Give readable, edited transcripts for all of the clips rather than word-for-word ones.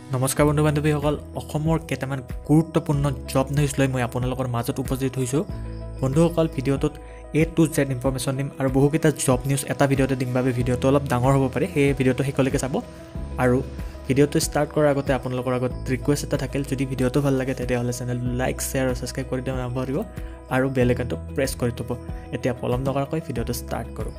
নমস্কাৰ বন্ধু বান্ধৱীসকল অসমৰ কেইটামান গুৰুত্বপূৰ্ণ জব নিউজ লৈ মই আপোনালোকৰ মাজত উপস্থিত হৈছোঁ বন্ধুসকল ভিডিঅ'টোত A to Z ইনফৰমেশ্যন দিম আৰু বহুকেইটা জব নিউজ এটা ভিডিঅ'তে দিম বাবে ভিডিঅ'টো অলপ ডাঙৰ হ'ব পাৰে সেই ভিডিঅ'টো শেষলৈকে চাব আৰু ভিডিঅ'টো ষ্টাৰ্ট কৰাৰ আগতে আপোনালোকৰ আগত ৰিকুৱেষ্ট এটা থাকিল যদি ভিডিঅ'টো ভাল লাগে তেতিয়াহ'লে চেনেলটো লাইক শ্বেয়াৰ আৰু ছাবস্ক্ৰাইব কৰি দিব নাপাহৰিব আৰু বেল আইকনটো প্ৰেছ কৰি থ'ব এতিয়া পলম নকৰাকৈ ভিডিঅ'টো ষ্টাৰ্ট কৰোঁ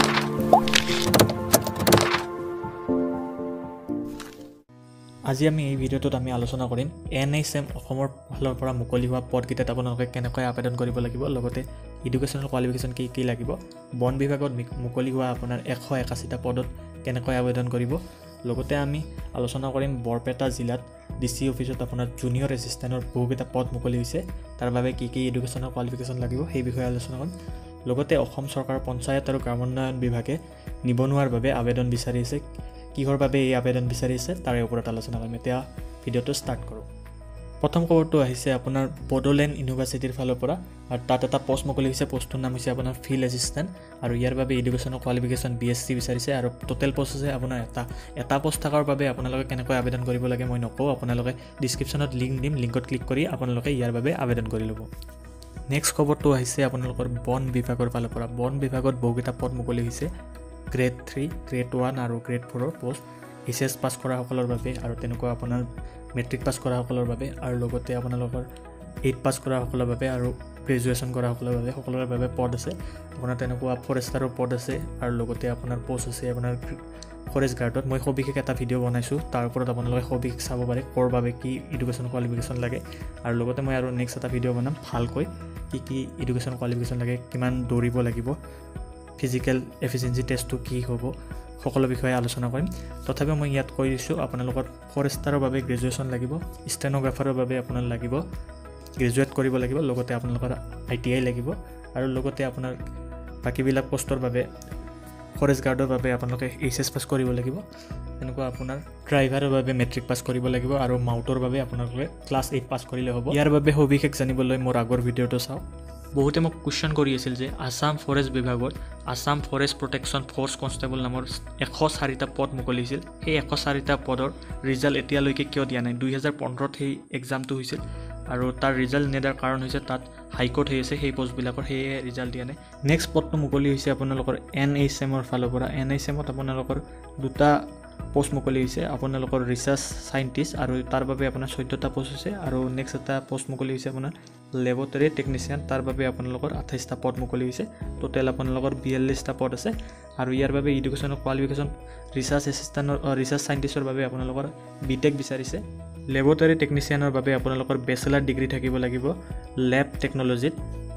আজি আমি এই ভিডিঅ'টোত আমি আলোচনা কৰিম NHM অসমৰ ফালৰ পৰা মুকলি হোৱা পদকেইটাত আপোনালোকে কেনেকৈ আবেদন কৰিব লাগিব লগতে এডুকেশ্যনেল কোৱালিফিকেশ্যন কি লাগিব বন বিভাগত মুকলি হোৱা আপোনাৰ 181টা পদত কেনেকৈ আবেদন কৰিব লগতে আমি আলোচনা কৰিম বৰপেটা জিলাত DC অফিচত আপোনাৰ জুনিয়ৰ এছিষ্টেণ্টৰ বহুকেইটা পদ মুকলি হৈছে তাৰ বাবে কি এডুকেশ্যনেল কোৱালিফিকেশ্যন লাগিব সেই বিষয়ে আলোচনা কৰিম লগতে অসম চৰকাৰৰ পঞ্চায়ত আৰু গ্ৰামোন্নয়ন বিভাগে নিবনুৱাৰ বাবে আবেদন বিচাৰি আছে কিহৰ বাবে এই আবেদন বিচাৰিছে তাৰে ওপৰত আলোচনা কৰিম এতিয়া ভিডিঅ'টো ষ্টাৰ্ট কৰোঁ প্ৰথম খবৰটো আহিছে আপোনাৰ বডোলেণ্ড ইউনিভাৰ্চিটিৰ ফালৰ পৰা আৰু তাত এটা পোষ্ট মুকলি হৈছে পোষ্টটোৰ নাম হৈছে আপোনাৰ ফিল্ড এছিষ্টেণ্ট আৰু ইয়াৰ বাবে এডুকেশ্যনৰ কোৱালিফিকেশ্যন BSc বিচাৰিছে আৰু টোটেল পোষ্ট আছে আপোনাৰ এটা পোষ্ট থকাৰ বাবে আপোনালোকে কেনেকৈ আবেদন কৰিব লাগে মই নকওঁ আপোনালোকে ডিছক্ৰিপশ্যনত লিংক দিম লিংকত ক্লিক কৰি আপোনালোকে ইয়াৰ বাবে আবেদন কৰি ল'ব নেক্সট খবৰটো আহিছে আপোনালোকৰ বন বিভাগৰ ফালৰ পৰা বন বিভাগত বহুকেইটা পদ মুকলি হৈছে গ্ৰেড 3 গ্ৰেড 1 আৰু গ্ৰেড 4ৰ পোষ্ট HS পাছ কৰাসকলৰ বাবে আৰু তেনেকুৱা আপোনাৰ মেট্ৰিক পাছ কৰাসকলৰ বাবে আৰু লগতে আপোনালোকৰ 8 পাছ কৰাসকলৰ বাবে আৰু গ্ৰেজুৱেশ্যন কৰাসকলৰ বাবে সকলোৰে বাবে পদ আছে আপোনাৰ তেনেকুৱা ফৰেষ্টাৰৰ পদ আছে আৰু লগতে আপোনাৰ পোষ্ট আছে আপোনাৰ ফৰেষ্ট গাৰ্ডত মই সবিশেষ এটা ভিডিঅ' বনাইছোঁ তাৰ ওপৰত আপোনালোকে সবিশেষ চাব পাৰে ক'ৰ বাবে কি এডুকেশ্যন কোৱালিফিকেশ্যন লাগে আৰু লগতে মই আৰু নেক্সট এটা ভিডিঅ' বনাম ভালকৈ কি এডুকেশ্যন কোৱালিফিকেশ্যন লাগে কিমান দৌৰিব লাগিব ফিজিকেল এফিচিয়েঞ্চি টেষ্টটো কি হ'ব সকলো বিষয়ে আলোচনা কৰিম তথাপিও মই ইয়াত কৈ দিছোঁ আপোনালোকৰ ফৰেষ্টাৰৰ বাবে গ্ৰেজুৱেশ্যন লাগিব ষ্টেনোগ্ৰাফাৰৰ বাবে আপোনাৰ লাগিব গ্ৰেজুৱেট কৰিব লাগিব লগতে আপোনালোকৰ ITI লাগিব আৰু লগতে আপোনাৰ বাকীবিলাক পোষ্টৰ বাবে ফৰেষ্ট গাৰ্ডৰ বাবে আপোনালোকে HS পাছ কৰিব লাগিব এনেকুৱা আপোনাৰ ড্ৰাইভাৰৰ বাবে মেট্ৰিক পাছ কৰিব লাগিব আৰু মাউটৰ বাবে আপোনালোকে ক্লাছ 8 পাছ কৰিলে হ'ব ইয়াৰ বাবে সবিশেষ জানিবলৈ মোৰ আগৰ ভিডিঅ'টো চাওক বহুতে মোক কুৱেশ্যন কৰি আছিল যে আসাম ফৰেষ্ট বিভাগত Assam forest protection force constable নামৰ 104টা পদ মুকলি হৈছিল সেই 104টা পদৰ ৰিজাল্ট এতিয়ালৈকে কিয় দিয়া নাই 2015ত সেই এক্সামটো হৈছিল আৰু তাৰ ৰিজাল্ট নিদিয়াৰ কাৰণ হৈছে তাত হাইকোৰ্ট হৈ আছে সেই পষ্টবিলাকৰ সেয়ে ৰিজাল্ট দিয়া নাই নেক্সট পদটো মুকলি হৈছে আপোনালোকৰ NHMৰ ফালৰ পৰা NHMত আপোনালোকৰ দুটা পোষ্ট মুকলি হৈছে আপোনালোকৰ ৰিচাৰ্চ সাইণ্টিষ্ট আৰু তাৰ বাবে আপোনাৰ 14টা পোষ্ট হৈছে আৰু নেক্সট এটা পোষ্ট মুকলি হৈছে আপোনাৰ লেবৰেটৰী টেকনিচিয়ান তাৰ বাবে আপোনালোকৰ 28টা পদ মুকলি হৈছে টোটেল আপোনালোকৰ 42টা পদ আছে আৰু ইয়াৰ বাবে এডুকেশ্যনৰ কোৱালিফিকেশ্যন ৰিচাৰ্চ এছিষ্টেণ্টৰ ৰিচাৰ্চ সাইণ্টিষ্টৰ বাবে আপোনালোকৰ BTech বিচাৰিছে লেবৰেটৰী টেকনিচিয়ানৰ বাবে আপোনালোকৰ বেচেলাৰ ডিগ্ৰী থাকিব লাগিব লেব টেকন'লজিত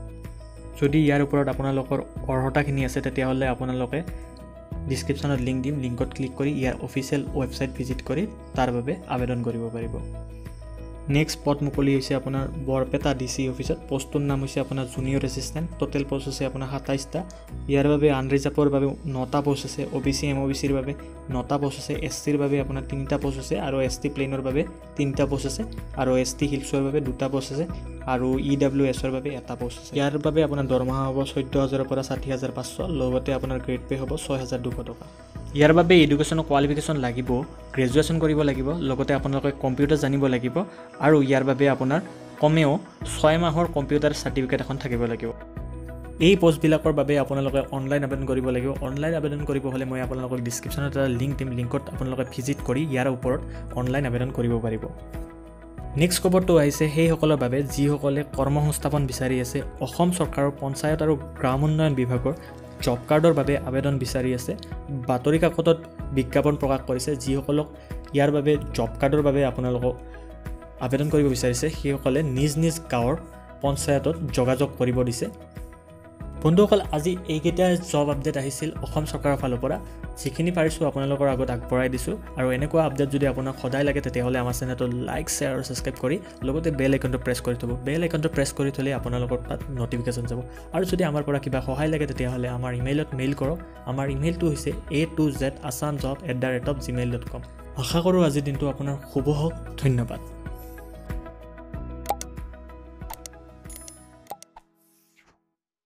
যদি ইয়াৰ ওপৰত আপোনালোকৰ অৰ্হতাখিনি আছে তেতিয়াহ'লে আপোনালোকে ডিছক্ৰিপশ্যনত লিংক দিম লিংকত ক্লিক কৰি ইয়াৰ অফিচিয়েল ৱেবছাইট ভিজিট কৰি তাৰ বাবে আবেদন কৰিব পাৰিব নেক্সট পদ মুকলি হৈছে আপোনাৰ বৰপেটা DC অফিচত পোষ্টটোৰ নাম হৈছে আপোনাৰ জুনিয়ৰ এছিষ্টেণ্ট টোটেল পোষ্ট আছে আপোনাৰ 27টা ইয়াৰ বাবে আনৰিজাৰ্ভৰ বাবে 9টা পোষ্ট আছে OBC MOBCৰ বাবে 9টা পোষ্ট আছে SCৰ বাবে আপোনাৰ 3টা পোষ্ট আছে আৰু ST প্লেনৰ বাবে 3টা পোষ্ট আছে আৰু ST হিলছৰ বাবে 2টা পোষ্ট আছে আৰু EWSৰ বাবে এটা পোষ্ট আছে ইয়াৰ বাবে আপোনাৰ দৰমহা হ'ব 14,000 পৰা 60,500 লগতে আপোনাৰ গ্ৰেড পে হ'ব 6,200 টকা ইয়াৰ বাবে এডুকেশ্যনৰ কোৱালিফিকেশ্যন লাগিব গ্ৰেজুৱেশ্যন কৰিব লাগিব লগতে আপোনালোকে কম্পিউটাৰ জানিব লাগিব আৰু ইয়াৰ বাবে আপোনাৰ কমেও 6 মাহৰ কম্পিউটাৰ চাৰ্টিফিকেট এখন থাকিব লাগিব এই পোষ্টবিলাকৰ বাবে আপোনালোকে অনলাইন আবেদন কৰিব লাগিব অনলাইন আবেদন কৰিব হ'লে মই আপোনালোকক ডিছক্ৰিপশ্যনত এটা লিংক দিম লিংকত আপোনালোকে ভিজিট কৰি ইয়াৰ ওপৰত অনলাইন আবেদন কৰিব পাৰিব নেক্সট খবৰটো আহিছে সেইসকলৰ বাবে যিসকলে কৰ্মসংস্থাপন বিচাৰি আছে অসম চৰকাৰৰ পঞ্চায়ত আৰু গ্ৰামোন্নয়ন বিভাগৰ জব কাৰ্ডৰ বাবে আবেদন বিচাৰি আছে বাতৰি কাকতত বিজ্ঞাপন প্ৰকাশ কৰিছে যিসকলক ইয়াৰ বাবে জব কাৰ্ডৰ বাবে আপোনালোকক আবেদন কৰিব বিচাৰিছে সেইসকলে নিজ গাঁৱৰ পঞ্চায়তত যোগাযোগ কৰিব দিছে বন্ধুসকল আজি এইকেইটা জব আপডেট আহিছিল অসম চৰকাৰৰ ফালৰ পৰা যিখিনি পাৰিছোঁ আপোনালোকৰ আগত আগবঢ়াই দিছোঁ আৰু এনেকুৱা আপডেট যদি আপোনাক সদায় লাগে তেতিয়াহ'লে আমাৰ চেনেলটো লাইক শ্বেয়াৰ আৰু ছাবস্ক্ৰাইব কৰি লগতে বেল আইকনটো প্ৰেছ কৰি থ'ব বেল আইকনটো প্ৰেছ কৰি থ'লে আপোনালোকৰ তাত নটিফিকেশ্যন যাব আৰু যদি আমাৰ পৰা কিবা সহায় লাগে তেতিয়াহ'লে আমাৰ ইমেইলত মেইল কৰক আমাৰ ইমেইলটো হৈছে A2Z assamjob@gmail.com আশা কৰোঁ আজিৰ দিনটো আপোনাৰ শুভ হওক ধন্যবাদ